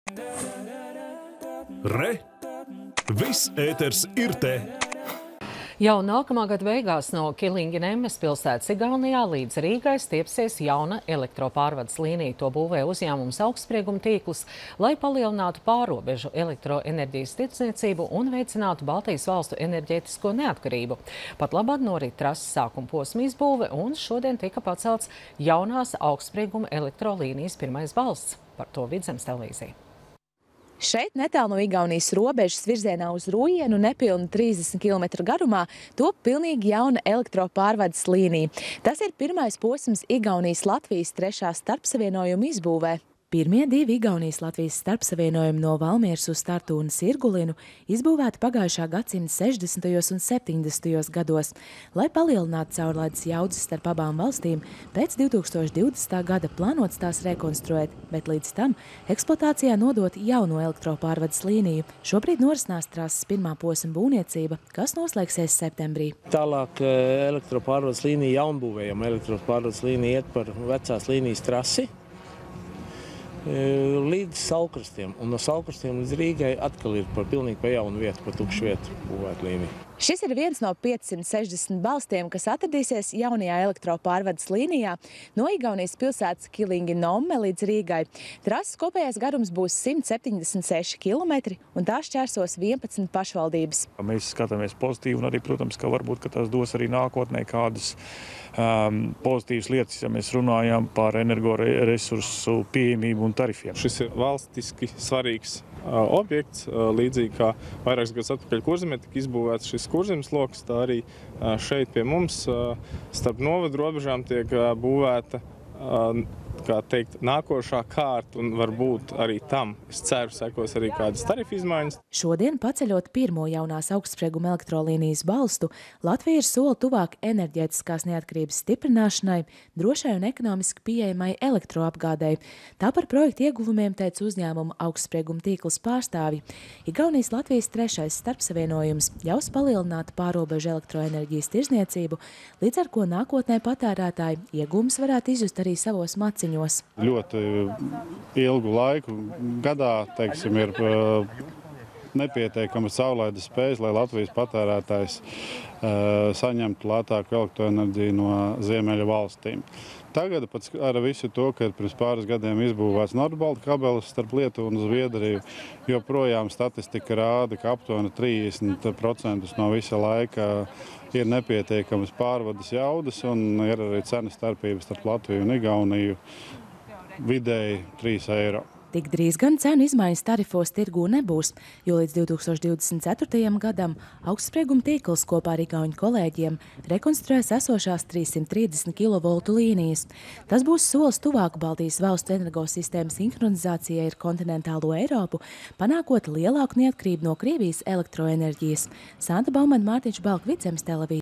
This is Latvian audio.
Re! Viss ēters ir te! Jau nākamā gada beigās no Kilingi-Nemmes pilsētas Igaunijā līdz Rīgai stiepsies jauna elektropārvades līnija. To būvē uzņēmums Augstsprieguma tīkls, lai palielinātu pārrobežu elektroenerģijas tirdzniecību un veicinātu Baltijas valstu enerģētisko neatkarību. Pat labāk norit trases sākuma posma izbūve un šodien tika pacelts jaunās Augstsprieguma elektrolīnijas pirmais balsts. Par to Vidzemes televīzija. Šeit netālu no Igaunijas robežas virzienā uz Rūjienu nepilni 30 km garumā top pilnīgi jauna elektropārvades līnija. Tas ir pirmais posms Igaunijas-Latvijas trešā starpsavienojuma izbūvē. Pirmie divi Igaunijas-Latvijas starpsavienojumi no Valmieras uz Tartu un Sirgulinu izbūvēti pagājušā gadsimta 60. un 70. gados, lai palielinātu caurlaides jaudas starp abām valstīm. Pēc 2020. gada plānots tās rekonstruēt, bet līdz tam eksploatācijā nodot jauno elektropārvades līniju. Šobrīd norisinās trases pirmā posma būvniecība, kas noslēgsies septembrī. Tālāk elektropārvades līnija jaunbūvējama. Elektropārvades līnija iet par vecās līnijas trasi līdz Saulkrastiem, un no Saulkrastiem līdz Rīgai atkal ir pilnīgi pa jaunu vietu, pa tukšu vietu būvēt līniju. Šis ir viens no 560 balstiem, kas atradīsies jaunajā elektropārvades līnijā no Igaunijas pilsētas Kilingi-Nomme līdz Rīgai. Trases kopējais garums būs 176 km, un tā šķērsos 11 pašvaldības. Mēs skatāmies pozitīvi, un arī, protams, ka varbūt ka tas dos arī nākotnē kādas pozitīvas lietas, ja mēs runājam par energoresursu pieejamību un tarifiem. Šis ir valstiski svarīgs objekts, līdzīgi kā vairākas gadus atpakaļ Kurzemē tika izbūvēts šis Kurzemes loks, tā arī šeit pie mums starp novadu robežām tiek būvēta, kā teikt, nākošā kārta, un varbūt arī tam, es ceru, sekos arī kādas tarifu izmaiņas. Šodien, paceļot pirmo jaunās Augstsprieguma elektrolīnijas balstu, Latvija ir soli tuvāk enerģētiskās neatkarības stiprināšanai, drošai un ekonomiski pieejamai elektroapgādei. Tā par projektu ieguvumiem teica uzņēmuma Augstsprieguma tīkls pārstāvji. Igaunijas-Latvijas trešais starpsavienojums ļaus palielināt pārrobežu elektroenerģijas tirdzniecību, līdz ar ko nākotnē patērētāji iegūmus varētu izjust arī savos maciņos. Ļoti ilgu laiku gadā, teiksim, ir nepietiekama saulaides spējas, lai Latvijas patērētājs saņemtu lētāku elektroenerģiju no ziemeļu valstīm. Tagad ar visu to, ka pirms pāris gadiem izbūvēts Nordbalta kabelis starp Lietuvu un Zviedriju, joprojām statistika rāda, ka aptuveni 30% no visa laika ir nepietiekamas pārvades jaudas un ir arī cenu starpības starp Latviju un Igauniju vidēji 3 eiro. Tik drīz gan cenu izmaiņas tarifos tirgū nebūs, jo līdz 2024. gadam Augstsprieguma tīkls kopā ar igauņu kolēģiem rekonstruēs esošās 330 kV līnijas. Tas būs solis tuvāk Baltijas valstu energosistēmas sinhronizācijai ar kontinentālo Eiropu, panākot lielāku neatkarību no Krievijas elektroenerģijas. Santa Baumana, Mārtiņš Balk, Vidzemes televīzija.